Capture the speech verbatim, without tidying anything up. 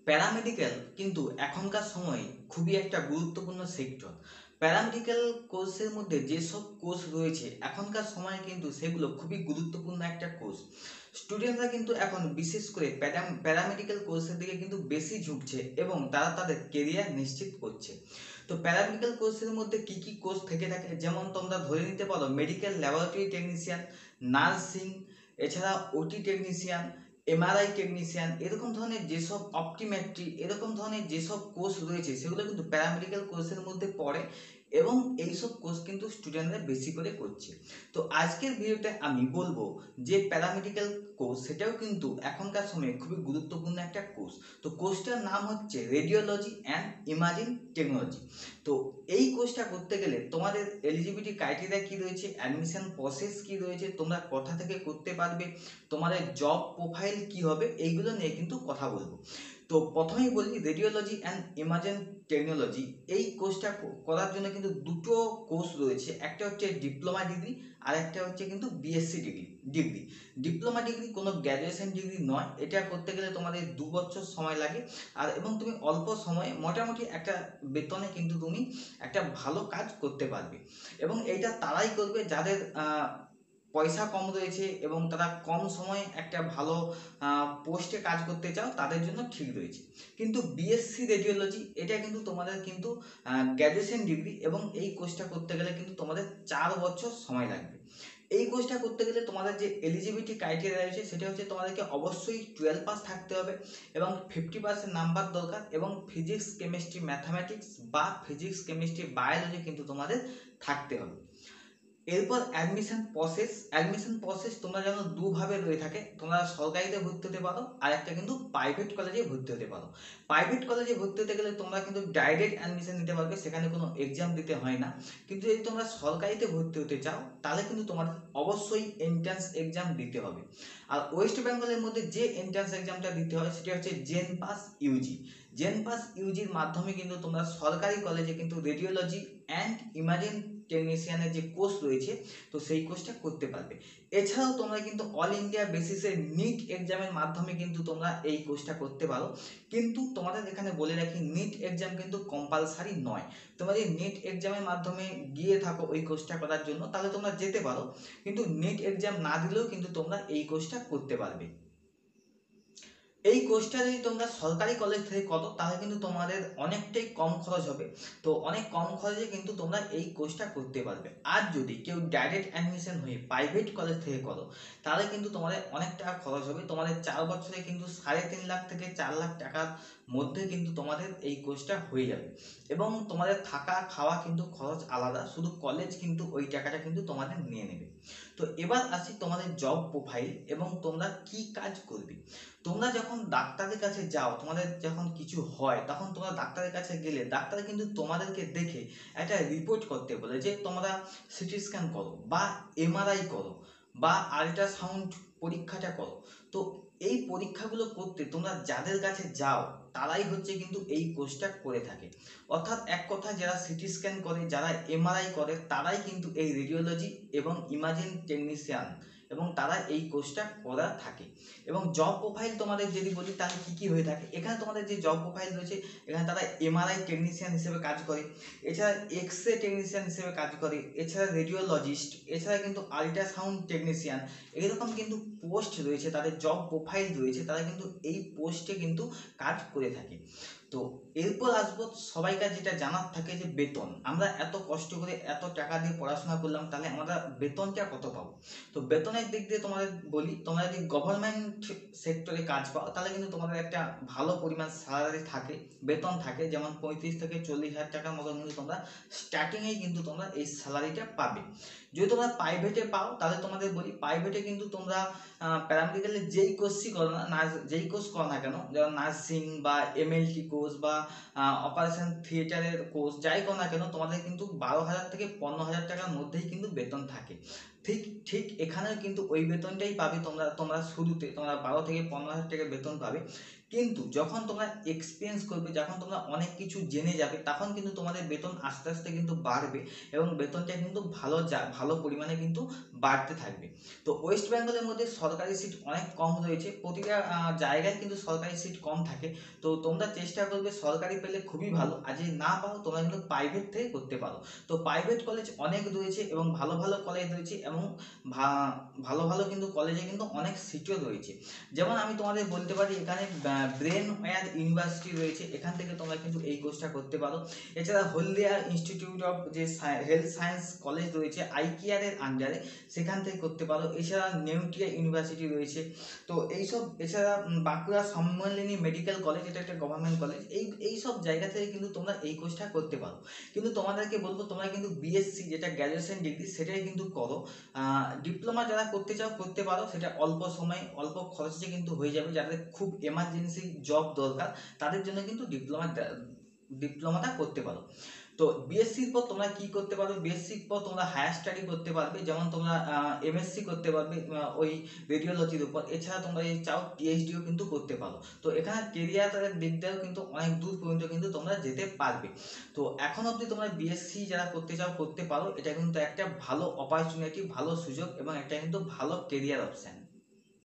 Paramedical কিন্তু এখনকার সময়ে খুবই একটা গুরুত্বপূর্ণ সেক্টর। প্যারামেডিক্যাল কোর্সের মধ্যে যেসব কোর্স রয়েছে এখনকার সময়ে কিন্তু সেগুলো খুবই গুরুত্বপূর্ণ একটা কোর্স। স্টুডেন্টরা কিন্তু এখন বিশেষ করে প্যারাম প্যারামেডিক্যাল কোর্সের দিকে কিন্তু বেশি ঝুঁকছে এবং তারা তাদের কেরিয়ার নিশ্চিত করছে। তো প্যারামেডিক্যাল কোর্সের মধ্যে কি কি কোর্স থেকে থাকে, যেমন তোমরা ধরে নিতে পারো মেডিকেল ল্যাবরেটরি টেকনিশিয়ান, নার্সিং, এছাড়া ওটি টেকনিশিয়ান, এমআরআই টেকনিশিয়ান, এরকম ধরনের যেসব অপটিমেট্রি, এরকম ধরনের যেসব কোর্স রয়েছে সেগুলো কিন্তু প্যারামেডিক্যাল কোর্সের মধ্যে পড়ে এবং এইসব কোর্স কিন্তু স্টুডেন্টরা বেশি করে করছে। তো আজকের ভিডিওতে আমি বলবো যে প্যারামেডিক্যাল কোর্স সেটাও কিন্তু এখনকার সময়ে খুবই গুরুত্বপূর্ণ একটা কোর্স। তো কোর্সটার নাম হচ্ছে রেডিওলজি অ্যান্ড ইমাজিং টেকনোলজি। তো এই কোর্সটা করতে গেলে তোমাদের এলিজিবিলিটি ক্রাইটেরিয়া কি রয়েছে, অ্যাডমিশন প্রসেস কি রয়েছে, তোমরা কোথা থেকে করতে পারবে, তোমাদের জব প্রোফাইল কি হবে, এইগুলো নিয়ে কিন্তু কথা বলবো। তো প্রথমেই বলি রেডিওলজি অ্যান্ড ইমাজিং টেকনোলজি, এই কোর্সটা করার জন্য কিন্তু দুটো কোর্স রয়েছে, একটা হচ্ছে ডিপ্লোমা ডিগ্রি আর একটা হচ্ছে কিন্তু BSc degree degree diploma degree কোনো গ্র্যাজুয়েশন ডিগ্রি নয়, এটা করতে গেলে তোমাদের দু বছর সময় লাগে আর এবং তুমি অল্প সময়ে মোটামুটি একটা বেতনে কিন্তু তুমি একটা ভালো কাজ করতে পারবে। এবং এইটা তারাই করবে যাদের পয়সা কম রয়েছে এবং তারা কম সময়ে একটা ভালো পোস্টে কাজ করতে চাও, তাদের জন্য ঠিক রয়েছে। কিন্তু বিএসসি রেডিওলজি এটা কিন্তু তোমাদের কিন্তু গ্র্যাজুয়েশন ডিগ্রি এবং এই কোর্সটা করতে গেলে কিন্তু তোমাদের চার বছর সময় লাগবে। এই কোর্সটা করতে গেলে তোমাদের যে এলিজিবিলিটি ক্রাইটেরিয়া রয়েছে সেটা হচ্ছে তোমাদেরকে অবশ্যই টুয়েলভ পাস থাকতে হবে এবং ফিফটি পার্সেন্ট নাম্বার দরকার এবং ফিজিক্স কেমিস্ট্রি ম্যাথামেটিক্স বা ফিজিক্স কেমিস্ট্রি বায়োলজি কিন্তু তোমাদের থাকতে হবে। এরপর অ্যাডমিশন প্রসেস, অ্যাডমিশন প্রসেস তোমরা জানো দুভাবে রয়ে থাকে, তোমরা সরকারিতে ভর্তি হতে পারো আর একটা কিন্তু প্রাইভেট কলেজে ভর্তি হতে পারো। প্রাইভেট কলেজে ভর্তি হতে গেলে তোমরা কিন্তু ডাইরেক্ট অ্যাডমিশন নিতে পারবে, সেখানে কোনো এক্সাম দিতে হয় না। কিন্তু যদি তোমরা সরকারিতে ভর্তি হতে চাও তাহলে কিন্তু তোমাদের অবশ্যই এন্ট্রান্স এক্সাম দিতে হবে। আর ওয়েস্ট বেঙ্গলের মধ্যে যে এন্ট্রান্স এক্সামটা দিতে হয় সেটা হচ্ছে জেন পাস ইউজি। জেন পাস ইউজির মাধ্যমে কিন্তু তোমরা সরকারি কলেজে কিন্তু রেডিওলজি অ্যান্ড ইমাজিং টেকনিশিয়ানের যে কোর্স রয়েছে তো সেই কোর্সটা করতে পারবে। এছাড়াও তোমরা কিন্তু অল ইন্ডিয়া বেসিসে নিট এক্সামের মাধ্যমে কিন্তু তোমরা এই কোর্সটা করতে পারো। কিন্তু তোমাদের এখানে বলে রাখি নিট এক্সাম কিন্তু কম্পালসারি নয়। তোমরা যদি নিট এক্সামের মাধ্যমে গিয়ে থাকো ওই কোর্সটা করার জন্য তাহলে তোমরা যেতে পারো, কিন্তু নিট এক্সাম না দিলেও কিন্তু তোমরা এই কোর্সটা করতে পারবে। এই কোর্সটা যদি তোমরা সরকারি কলেজ থেকে করো তাহলে কিন্তু তোমাদের অনেকটাই কম খরচ হবে। তো অনেক কম খরচে কিন্তু তোমরা এই কোর্সটা করতে পারবে। আর যদি কেউ ডাইরেক্ট অ্যাডমিশন হয়ে প্রাইভেট কলেজ থেকে করো তাহলে কিন্তু তোমাদের অনেক টাকা খরচ হবে, তোমাদের চার বছরে কিন্তু সাড়ে তিন লাখ থেকে চার লাখ টাকার মধ্যে কিন্তু তোমাদের এই কোর্সটা হয়ে যাবে এবং তোমাদের থাকা খাওয়া কিন্তু খরচ আলাদা, শুধু কলেজ কিন্তু ওই টাকাটা কিন্তু তোমাদের নিয়ে নেবে। তো এবার আসি তোমাদের জব প্রোফাইল এবং তোমরা কি কাজ করবে। তোমরা যখন ডাক্তারের কাছে যাও, তোমাদের যখন কিছু হয় তখন তোমরা ডাক্তারের কাছে গেলে ডাক্তার কিন্তু তোমাদেরকে দেখে একটা রিপোর্ট করতে বলে যে তোমরা সিটি স্ক্যান করো বা এমআরআই করো বা আল্ট্রাসাউন্ড পরীক্ষাটা করো। তো এই পরীক্ষাগুলো করতে তোমরা যাদের কাছে যাও তারাই হচ্ছে কিন্তু এই কোর্সটা করে থাকে। অর্থাৎ এক কথা যারা সিটি স্ক্যান করে, যারা এমআরআই করে, তারাই কিন্তু এই রেডিওলজি এবং ইমাজিং টেকনিশিয়ান এবং তারা এই কোর্সটা করা থাকে। এবং জব প্রোফাইল তোমাদের যদি বলি তাহলে কী কী হয়ে থাকে, এখানে তোমাদের যে জব প্রোফাইল রয়েছে এখানে তারা এমআরআই টেকনিশিয়ান হিসেবে কাজ করে, এছাড়া এক্স রে টেকনিশিয়ান হিসেবে কাজ করে, এছাড়া রেডিওলজিস্ট, এছাড়া কিন্তু আল্ট্রাসাউন্ড টেকনিশিয়ান, এরকম কিন্তু পোস্ট রয়েছে, তাদের জব প্রোফাইল রয়েছে, তারা কিন্তু এই পোস্টে কিন্তু কাজ করে থাকে। তো এরপর আসবো সবাইকার যেটা জানার থাকে যে বেতন, আমরা এত কষ্ট করে এত টাকা দিয়ে পড়াশোনা করলাম তাহলে আমরা বেতনটা কত পাবো। তো বেতনের দিক দিয়ে তোমাদের বলি, তোমরা যদি গভর্নমেন্ট সেক্টরে কাজ পাও তাহলে কিন্তু তোমাদের একটা ভালো পরিমাণ স্যালারি থাকে, বেতন থাকে, যেমন পঁয়ত্রিশ থেকে চল্লিশ হাজার টাকার মতো কিন্তু তোমরা স্টার্টিংয়েই কিন্তু তোমরা এই স্যালারিটা পাবে। যদি তোমরা প্রাইভেটে পাও তাহলে তোমাদের বলি প্রাইভেটে কিন্তু তোমরা প্যারামেডিক্যালে যেই কোর্সই করো না নার্স যেই কোর্স করো না কেন, যেমন নার্সিং বা এমএলটি কোর্স বা অপারেশন থিয়েটারের কোর্স যাই করো না কেন, তোমাদের কিন্তু বারো হাজার থেকে পনেরো হাজার টাকার মধ্যেই কিন্তু বেতন থাকে। ঠিক ঠিক এখানেও কিন্তু ওই বেতনটাই পাবে তোমরা তোমরা শুরুতে তোমরা বারো থেকে পনেরো হাজার টাকা বেতন পাবে। কিন্তু যখন তোমরা এক্সপিরিয়েন্স করবে, যখন তোমরা অনেক কিছু জেনে যাবে, তখন কিন্তু তোমাদের বেতন আস্তে আস্তে কিন্তু বাড়বে এবং বেতনটা কিন্তু ভালো যা ভালো পরিমাণে কিন্তু বাড়তে থাকবে। তো ওয়েস্ট বেঙ্গলের মধ্যে সরকারি সিট অনেক কম রয়েছে, প্রতিটা আহ, জায়গায় কিন্তু সরকারি সিট কম থাকে। তো তোমরা চেষ্টা করবে সরকারি পেলে খুবই ভালো, আর যদি না পাও তোমরা কিন্তু প্রাইভেট থেকে করতে পারো। তো প্রাইভেট কলেজ অনেক রয়েছে এবং ভালো ভালো কলেজ রয়েছে এবং ভা- ভালো ভালো কিন্তু কলেজে কিন্তু অনেক সিটও রয়েছে। যেমন আমি তোমাদের বলতে পারি এখানে ব্রেন ওয়্যার ইউনিভার্সিটি রয়েছে, এখান থেকে তোমরা কিন্তু এই কোর্সটা করতে পারো। এছাড়া হলদিয়া ইনস্টিটিউট অফ যে হেলথ সায়েন্স কলেজ রয়েছে আইকিয়ারের আন্ডারে, সেখান থেকে করতে পারো। এছাড়া নেউটিয়া ইউনিভার্সিটি রয়েছে। তো এইসব এছাড়া উম, বাঁকুড়া সম্মিলনী মেডিকেল কলেজ, এটা একটা গভর্নমেন্ট কলেজ। এই এই সব জায়গা থেকে কিন্তু তোমরা এই কোর্সটা করতে পারো। কিন্তু তোমাদেরকে বলবো তোমরা কিন্তু বিএসসি যেটা গ্র্যাজুয়েশন ডিগ্রি সেটাই কিন্তু করো। ডিপ্লোমা যারা করতে চাও করতে পারো, সেটা অল্প সময় অল্প খরচে কিন্তু হয়ে যাবে। যাদের খুব এমার্জেন্সি জব দরকার তাদের জন্য কিন্তু ডিপ্লোমা ডিপ্লোমাটা করতে পারো। তো বিএসসির পর তোমরা কি করতে পারবে, বিএসসির পর তোমরা হায়ার স্টাডি করতে পারবে, যেমন তোমরা এমএসসি করতে পারবে আহ, ওই রেডিওলজির উপর। এছাড়া তোমরা এই চাও পিএইচডিও কিন্তু করতে পারো। তো এখানে কেরিয়ারের দিক দিয়েও কিন্তু অনেক দূর পর্যন্ত কিন্তু তোমরা যেতে পারবে। তো এখন অবধি তোমরা বিএসসি যারা করতে চাও করতে পারো, এটা কিন্তু একটা ভালো অপরচুনিটি, ভালো সুযোগ এবং একটা কিন্তু ভালো কেরিয়ার অপশন।